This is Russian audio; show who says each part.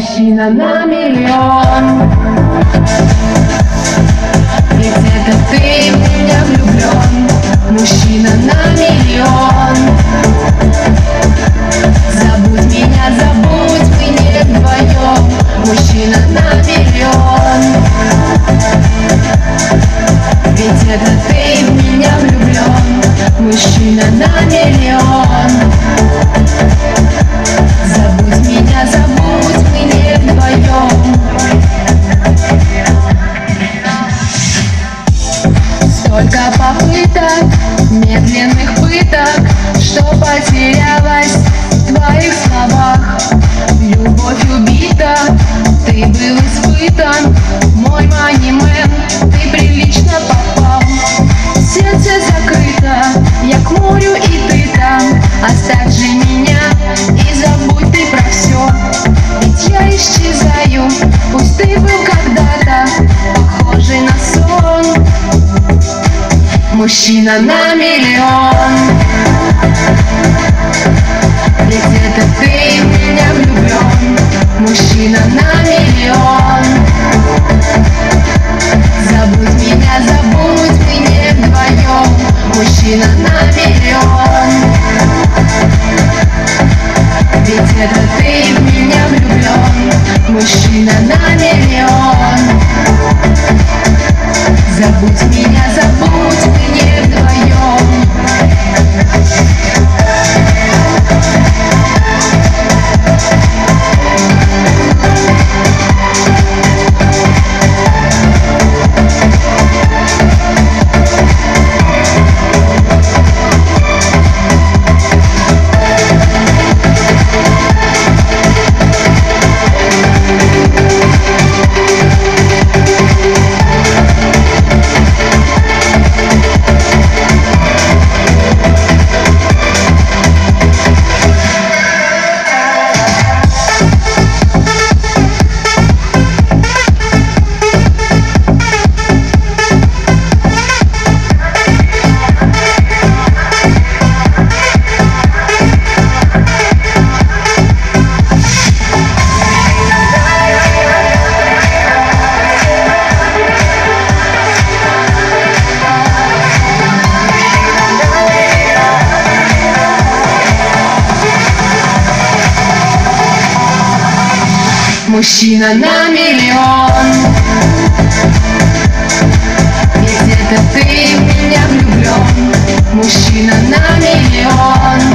Speaker 1: Мужчина на миллион. Ведь это ты в меня влюблен. Мужчина на миллион. Забудь меня, забудь, мы не вдвоем. Мужчина на миллион. Ведь это ты в меня влюблен. Мужчина на миллион. Забудь меня, забудь, мы не вдвоем. Столько попыток, медленных пыток, что потерялась в твоих словах. Любовь убита, ты был испытан, мой манимен, ты прилично попал. Сердце закрыто, я к морю и ты там. Оставь же меня и забудь ты про все. Ведь я исчезаю, пусть ты был когда-то похожий на сон. Мужчина на миллион. Ведь это ты в меня влюблен. Мужчина на миллион. Забудь меня, забудь, мы не вдвоем. Мужчина на миллион. Ведь это ты в меня влюблен. Мужчина на миллион. Забудь меня, забудь, мы не вдвоем. Мужчина на миллион. Ведь это ты в меня влюблен. Мужчина на миллион.